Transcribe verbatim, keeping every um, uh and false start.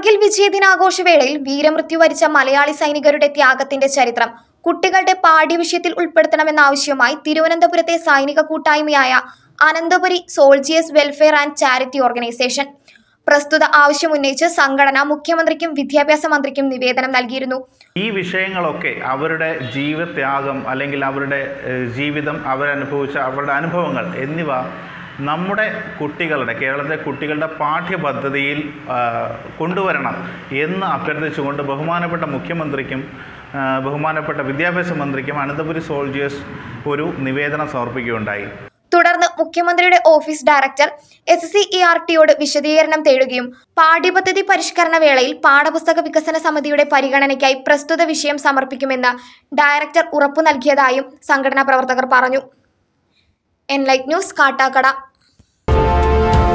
കാർഗിൽ വിജയദിനാഘോഷവേളയിൽ വീരമൃത്യു വരിച്ച മലയാളി സൈനികരുടെ ത്യാഗത്തിന്റെ ചരിത്രം കുട്ടികളുടെ പാഠ്യവിഷയത്തിൽ ഉൾപ്പെടുത്തണമെന്ന ആവശ്യവുമായി തിരുവനന്തപുരത്തെ സൈനിക കൂട്ടായ്മയായ Ananthapuri soldiers welfare and charity organisation പ്രസ്തുത ആവശ്യമുന്നയിച്ച് സംഘടന മുഖ്യമന്ത്രിക്കും വിദ്യാഭ്യാസ മന്ത്രിക്കും നിവേദനം നൽകിയിരുന്നു. ഈ വിഷയങ്ങളൊക്കെ അവരുടെ ജീവത്യാഗം അല്ലെങ്കിൽ അവരുടെ ജീവിതം അവരനുഭവിച്ച അവരുടെ അനുഭവങ്ങൾ എന്നിവ നമ്മുടെ കുട്ടികളുടെ കേരളത്തിലെ കുട്ടികളുടെ പാഠ്യപദ്ധതിയിൽ കൊണ്ടുവരണം എന്ന് അഭ്യർത്ഥിച്ചുകൊണ്ട് ബഹുമാനപ്പെട്ട മുഖ്യമന്ത്രിക്കും ബഹുമാനപ്പെട്ട വിദ്യാഭ്യാസ മന്ത്രിക്കും അനന്തപുരി സോൾജിയേഴ്സ് ഒരു നിവേദനം സമർപ്പിക്കുകയുണ്ടായി. തുടർന്ന് മുഖ്യമന്ത്രിയുടെ office director S C E R ടിയോട് വിശദീകരണം തേടുകയും പാഠ്യപദ്ധതി പരിഷ്കരണ വേളയിൽ പാഠപുസ്തക വികസന സമിതിയുടെ പരിഗണനയ്ക്കായി പ്രസ്തുത വിഷയം സമർപ്പിക്കുമെന്ന് ഡയറക്ടർ ഉറപ്പു നൽകിയതായും സംഘടനാ പ്രവർത്തകർ പറഞ്ഞു. Enlight news, Kattakada.